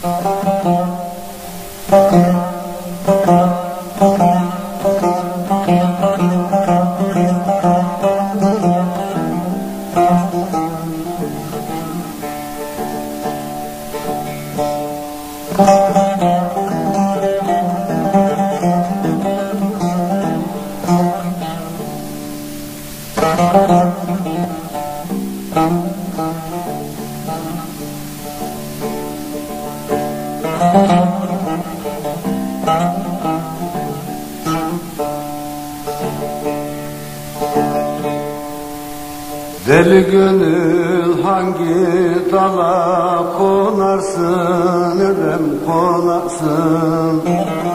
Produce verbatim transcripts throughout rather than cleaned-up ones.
Deli gönül hangi dala konarsın, ölem konarsın.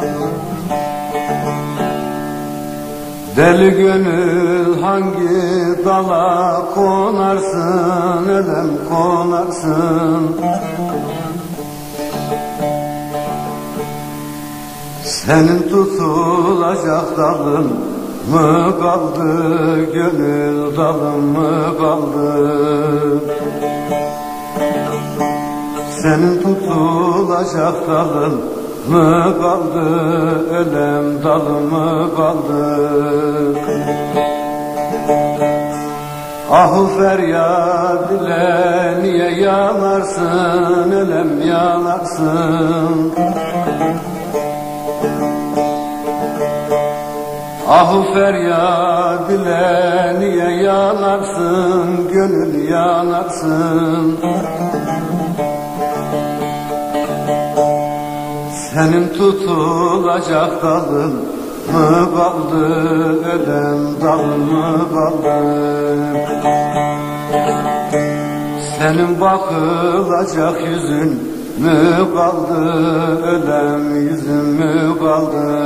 Deli gönül hangi dala konarsın, ölem konarsın. Senin tutulacak dalın mı kaldı, gönül dalın mı kaldı? Senin tutulacak dalın mı kaldı, ölem dalın mı kaldı? Ahu feryat ile niye yanarsın, ölem yanarsın? Ahu feryat ile niye yanarsın, gönül yanarsın? Senin tutulacak dalın mı kaldı, ölem dalın mı kaldı? Senin bakılacak yüzün mü kaldı, ölem yüzün mü kaldı?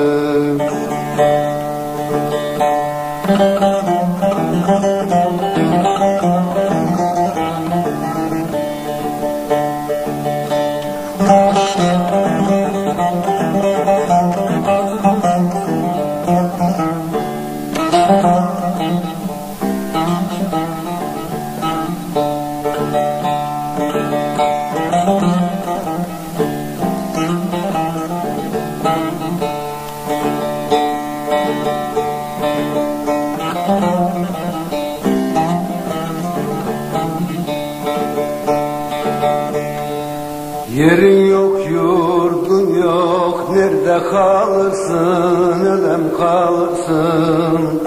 Yerin yok, yurdun yok, nerede kalırsın, ölem kalırsın.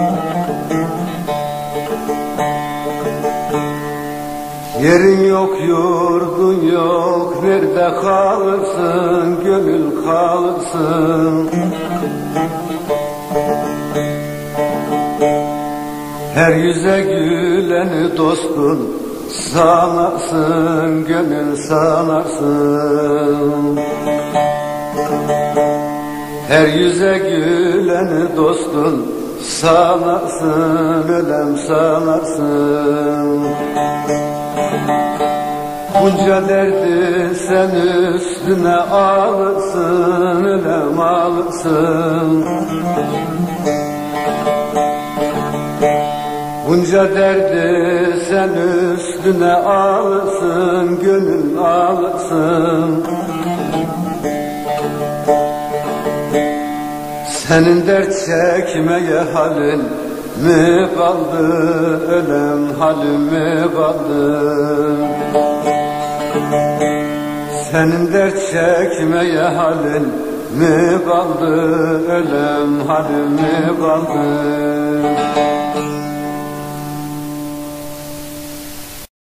Yerin yok, yurdun yok, nerede kalırsın, gönül kalırsın. Her yüze güleni dostun sanarsın, gönül sanarsın. Her yüze güleni dostun sanarsın, ölem sanarsın. Bunca derdi sen üstüne alırsın, ölem alırsın. Bunca derdi sen üstüne alırsın, gönül alırsın. Senin dert çekmeye halin mi kaldı, ölem halin mi kaldı? Senin dert çekmeye halin mi kaldı, ölem halin mi kaldı?